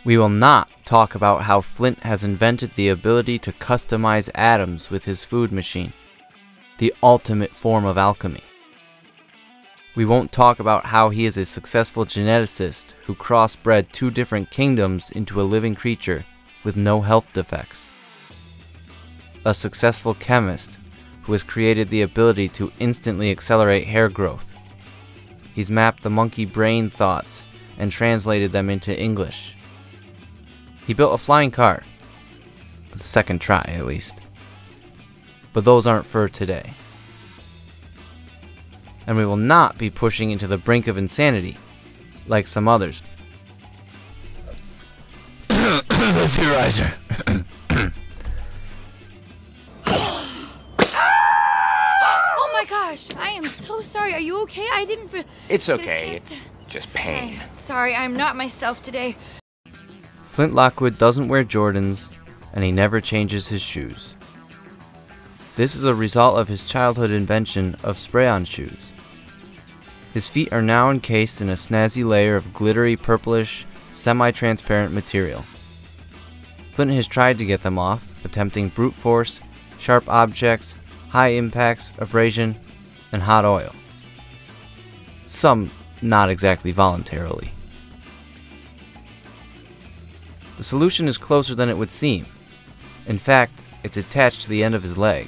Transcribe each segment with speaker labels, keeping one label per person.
Speaker 1: We will not talk about how Flint has invented the ability to customize atoms with his food machine, the ultimate form of alchemy. We won't talk about how he is a successful geneticist who crossbred 2 different kingdoms into a living creature with no health defects. A successful chemist who has created the ability to instantly accelerate hair growth. He's mapped the monkey brain thoughts and translated them into English. He built a flying car. Second try, at least. But those aren't for today. And we will not be pushing into the brink of insanity, like some others. The theorizer.
Speaker 2: Oh my gosh, I am so sorry. Are you okay? I didn't.
Speaker 3: It's okay. It's just pain.
Speaker 2: Sorry, I'm not myself today.
Speaker 1: Flint Lockwood doesn't wear Jordans, and he never changes his shoes. This is a result of his childhood invention of spray-on shoes. His feet are now encased in a snazzy layer of glittery purplish, semi-transparent material. Flint has tried to get them off, attempting brute force, sharp objects, high impacts, abrasion, and hot oil. Some not exactly voluntarily. The solution is closer than it would seem. In fact, it's attached to the end of his leg.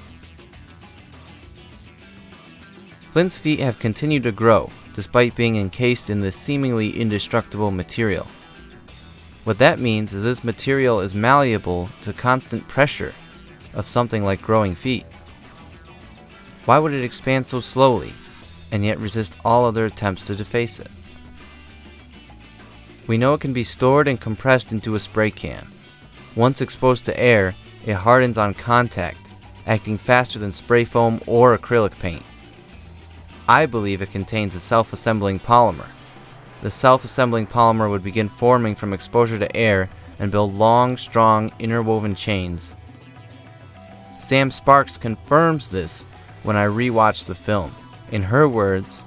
Speaker 1: Flint's feet have continued to grow, despite being encased in this seemingly indestructible material. What that means is this material is malleable to constant pressure of something like growing feet. Why would it expand so slowly, and yet resist all other attempts to deface it? We know it can be stored and compressed into a spray can. Once exposed to air, it hardens on contact, acting faster than spray foam or acrylic paint. I believe it contains a self-assembling polymer. The self-assembling polymer would begin forming from exposure to air and build long, strong, interwoven chains. Sam Sparks confirms this when I rewatched the film. In her words,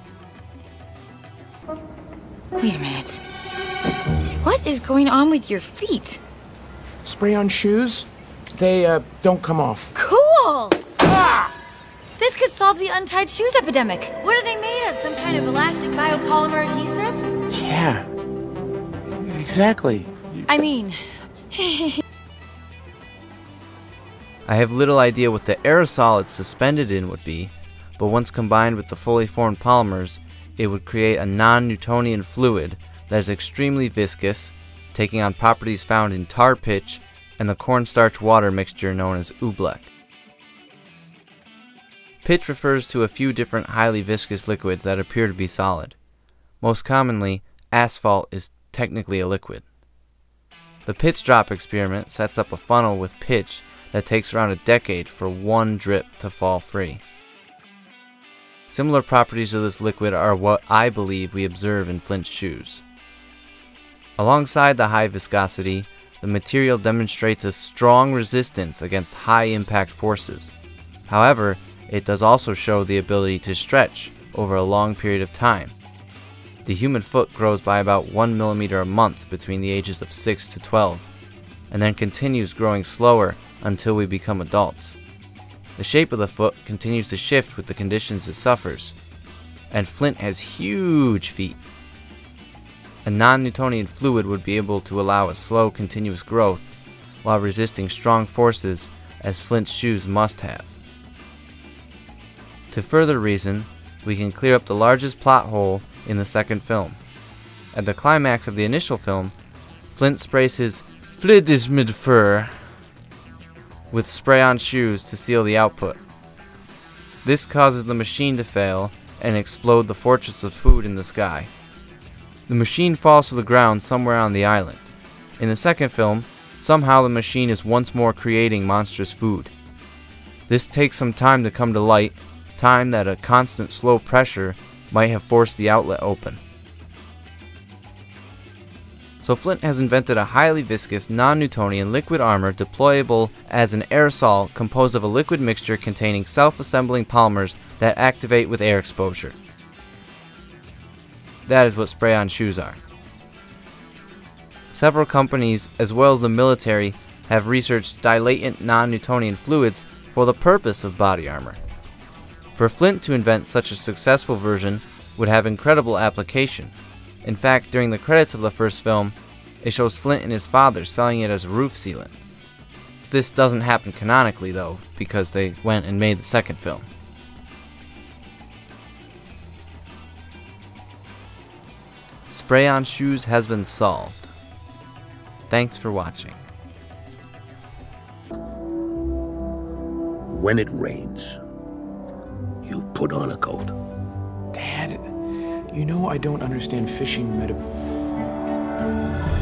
Speaker 2: Wait a minute. What is going on with your feet?
Speaker 3: Spray-on shoes? They, don't come off.
Speaker 2: Cool! Ah! This could solve the untied shoes epidemic. What are they made of? Some kind of elastic biopolymer adhesive?
Speaker 3: Yeah. Exactly.
Speaker 2: I mean...
Speaker 1: I have little idea what the aerosol it's suspended in would be, but once combined with the fully formed polymers, it would create a non-Newtonian fluid that is extremely viscous, taking on properties found in tar pitch and the cornstarch water mixture known as oobleck. Pitch refers to a few different highly viscous liquids that appear to be solid. Most commonly, asphalt is technically a liquid. The pitch drop experiment sets up a funnel with pitch that takes around a decade for one drip to fall free. Similar properties of this liquid are what I believe we observe in Flint's shoes. Alongside the high viscosity, the material demonstrates a strong resistance against high impact forces. However, it does also show the ability to stretch over a long period of time. The human foot grows by about 1 millimeter a month between the ages of 6 to 12, and then continues growing slower until we become adults. The shape of the foot continues to shift with the conditions it suffers, and Flint has huge feet. A non-Newtonian fluid would be able to allow a slow, continuous growth while resisting strong forces as Flint's shoes must have. To further reason, we can clear up the largest plot hole in the second film. At the climax of the initial film, Flint sprays his Flidismidfur with spray-on shoes to seal the output. This causes the machine to fail and explode the fortress of food in the sky. The machine falls to the ground somewhere on the island. In the second film, somehow the machine is once more creating monstrous food. This takes some time to come to light, time that a constant slow pressure might have forced the outlet open. So Flint has invented a highly viscous, non-Newtonian liquid armor deployable as an aerosol composed of a liquid mixture containing self-assembling polymers that activate with air exposure. That is what spray-on shoes are. Several companies, as well as the military, have researched dilatant non-Newtonian fluids for the purpose of body armor. For Flint to invent such a successful version would have incredible application. In fact, during the credits of the first film, it shows Flint and his father selling it as roof sealant. This doesn't happen canonically though, because they went and made the second film. Spray-on shoes has been solved. Thanks for watching.
Speaker 4: When it rains, you put on a coat.
Speaker 3: Dad, you know I don't understand fishing metaphor.